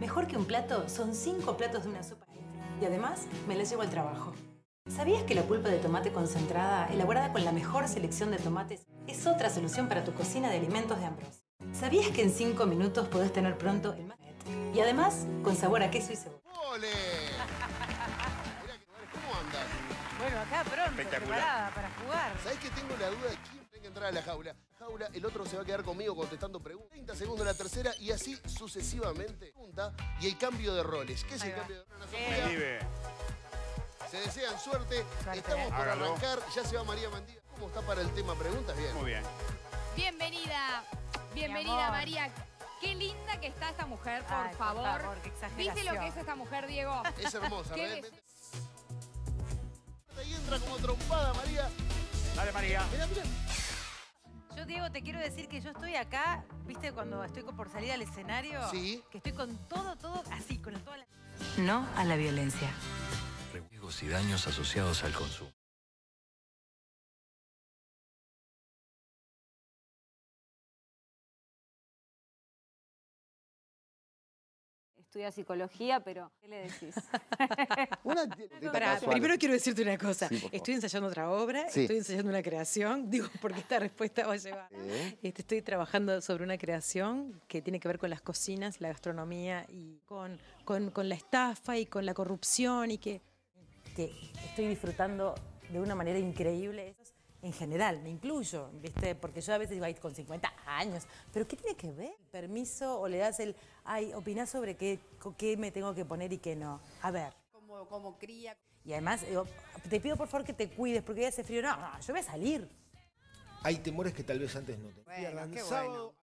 Mejor que un plato son 5 platos de una sopa. Y además, me la llevo al trabajo. ¿Sabías que la pulpa de tomate concentrada, elaborada con la mejor selección de tomates, es otra solución para tu cocina de alimentos de Ambros? ¿Sabías que en 5 minutos podés tener pronto el más... Y además, con sabor a queso y cebolla? ¡Ole! Mirá, ¿cómo andas? Bueno, acá pronto, preparada para jugar. ¿Sabés que tengo la duda de quién tiene que entrar a la jaula? El otro se va a quedar conmigo contestando preguntas. 30 segundos la tercera y así sucesivamente. Pregunta y el cambio de roles. ¿Qué es el cambio de roles? Vive. Se desean suerte. Estamos por Hágalo. arrancar. Ya se va María Mandía. ¿Cómo está para el tema preguntas? Bien. Muy bien. Bienvenida. Bienvenida, María. Qué linda que está esta mujer, por favor. Qué exageración. ¿Viste lo que es esta mujer, Diego? Es hermosa, Qué realmente. Y entra como trompada, María. Dale, María. Mirá, mirá. Yo, Diego, te quiero decir que yo estoy acá, ¿viste? Cuando estoy por salir al escenario. Sí. Que estoy con todo así, con toda la... No a la violencia. Riesgos y daños asociados al consumo. Estudia psicología, pero ¿qué le decís? Primero quiero decirte una cosa. Sí, por favor. Estoy ensayando otra obra, Sí. estoy ensayando una creación. Digo, porque esta respuesta va a llevar. Estoy trabajando sobre una creación que tiene que ver con las cocinas, la gastronomía y con la estafa y con la corrupción y que estoy disfrutando de una manera increíble. En general, me incluyo, ¿viste? Porque yo a veces digo, ay, con 50 años, ¿pero qué tiene que ver? ¿Permiso o le das el, ay, opinás sobre qué me tengo que poner y qué no? A ver. Como cría. Y además, digo, te pido por favor que te cuides porque hoy hace frío. No, yo voy a salir. Hay temores que tal vez antes no tenían. Bueno, qué bueno.